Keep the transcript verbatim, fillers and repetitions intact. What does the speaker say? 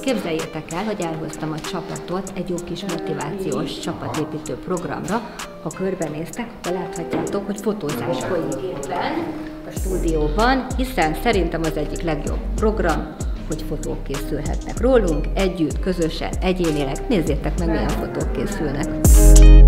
Képzeljétek el, hogy elhoztam a csapatot egy jó kis motivációs csapatépítő programra. Ha körbenéztek, akkor láthatjátok, hogy fotózás folyik éppen a stúdióban, hiszen szerintem az egyik legjobb program, hogy fotók készülhetnek rólunk, együtt, közösen, egyénileg. Nézzétek meg, milyen fotók készülnek.